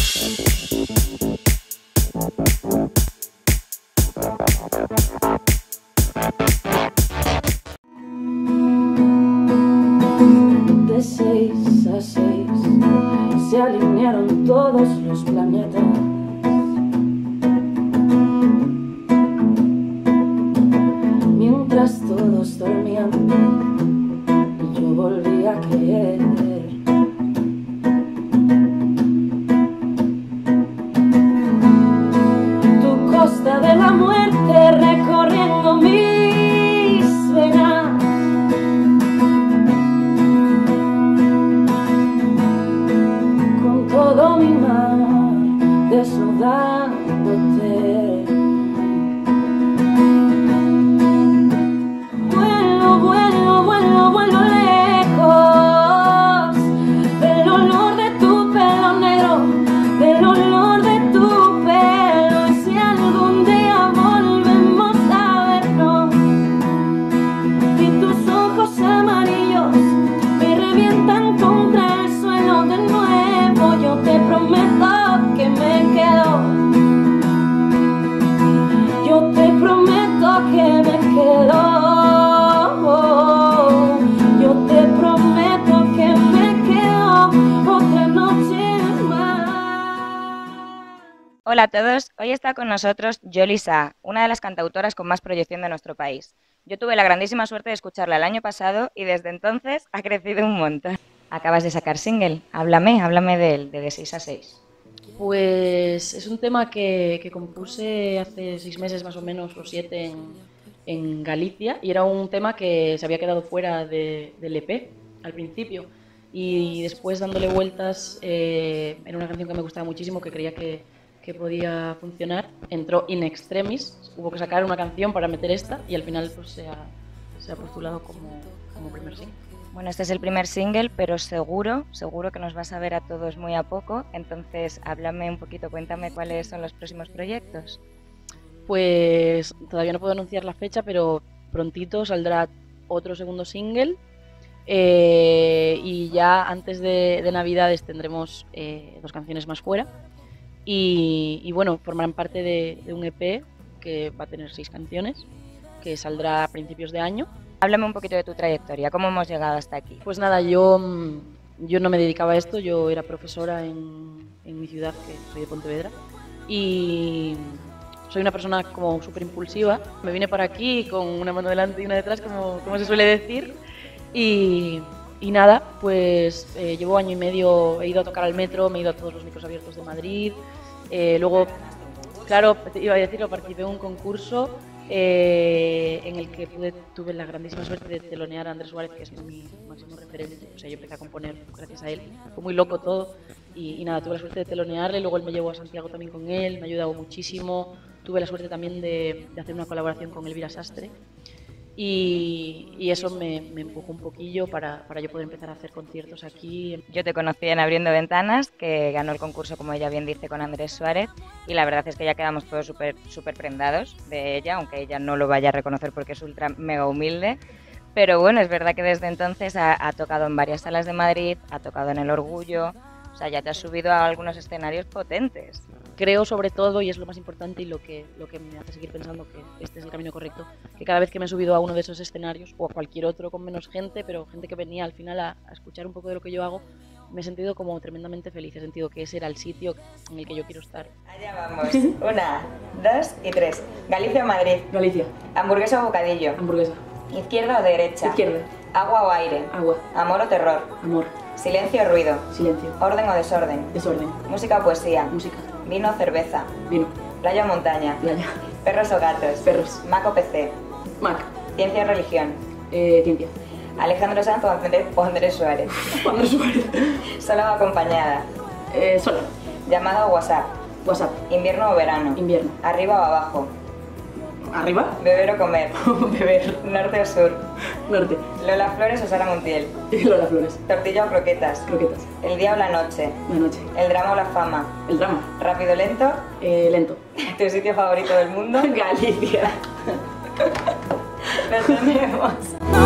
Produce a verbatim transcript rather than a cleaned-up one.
De seis a seis se alinearon todos los planetas. Mientras todos dormían, yo volví a creer. Tu costa de la muerte recorriendo mis venas. Con todo mi mar desnudándote. Hola a todos, hoy está con nosotros Yoli Sa, una de las cantautoras con más proyección de nuestro país. Yo tuve la grandísima suerte de escucharla el año pasado y desde entonces ha crecido un montón. Acabas de sacar single, háblame, háblame de él, de De seis a seis. Pues es un tema que, que compuse hace seis meses más o menos, o siete, en, en Galicia, y era un tema que se había quedado fuera de, del E P al principio, y después dándole vueltas, eh, era una canción que me gustaba muchísimo, que creía que, que podía funcionar, entró in extremis, hubo que sacar una canción para meter esta, y al final pues se ha, se ha postulado como, como primer single. Bueno, este es el primer single, pero seguro, seguro que nos vas a ver a todos muy a poco, entonces háblame un poquito, cuéntame cuáles son los próximos proyectos. Pues todavía no puedo anunciar la fecha, pero prontito saldrá otro segundo single, eh, y ya antes de, de Navidades tendremos eh, dos canciones más fuera, y, y bueno, formarán parte de, de un E P que va a tener seis canciones, que saldrá a principios de año. Háblame un poquito de tu trayectoria, ¿cómo hemos llegado hasta aquí? Pues nada, yo, yo no me dedicaba a esto, yo era profesora en, en mi ciudad, que soy de Pontevedra, y soy una persona como súper impulsiva. Me vine para aquí con una mano delante y una detrás, como, como se suele decir, y, y nada, pues eh, llevo año y medio, he ido a tocar al metro, me he ido a todos los micros abiertos de Madrid, eh, luego, claro, iba a decirlo, participé en un concurso Eh, en el que pude, tuve la grandísima suerte de telonear a Andrés Suárez, que es mi máximo referente. O sea, yo empecé a componer gracias a él, fue muy loco todo, y, y nada, tuve la suerte de telonearle, luego él me llevó a Santiago también con él, me ha ayudado muchísimo, tuve la suerte también de, de hacer una colaboración con Elvira Sastre, y, y eso me, me empujó un poquillo para, para yo poder empezar a hacer conciertos aquí. Yo te conocí en Abriendo Ventanas, que ganó el concurso, como ella bien dice, con Andrés Suárez, y la verdad es que ya quedamos todos súper súper prendados de ella, aunque ella no lo vaya a reconocer porque es ultra mega humilde, pero bueno, es verdad que desde entonces ha, ha tocado en varias salas de Madrid, ha tocado en El Orgullo, o sea, ya te has subido a algunos escenarios potentes. Creo sobre todo, y es lo más importante y lo que, lo que me hace seguir pensando que este es el camino correcto, que cada vez que me he subido a uno de esos escenarios, o a cualquier otro con menos gente, pero gente que venía al final a, a escuchar un poco de lo que yo hago, me he sentido como tremendamente feliz, he sentido que ese era el sitio en el que yo quiero estar. Allá vamos, una, dos y tres. Galicia o Madrid. Galicia. Hamburguesa o bocadillo. Hamburguesa. Izquierda o derecha. Izquierda. Agua o aire. Agua. Amor o terror. Amor. Silencio o ruido. Silencio. Orden o desorden. Desorden. Música o poesía. Música. Vino o cerveza. Vino. Playa o montaña. Playa. Perros o gatos. Perros. Mac o P C. Mac. Ciencia o religión. Eh, ciencia. Alejandro Sanz o Andrés, o Andrés Suárez. Andrés Suárez. Sola o acompañada. Eh, sola. Llamada o WhatsApp. WhatsApp. Invierno o verano. Invierno. Arriba o abajo. Arriba. Beber o comer. Beber. Norte o sur. Norte. Lola Flores o Sara Montiel. Lola Flores. Tortilla o croquetas. Croquetas. El día o la noche. La noche. El drama o la fama. El drama. Rápido o lento. Eh, lento. ¿Tu sitio favorito del mundo? Galicia. Nos tenemos.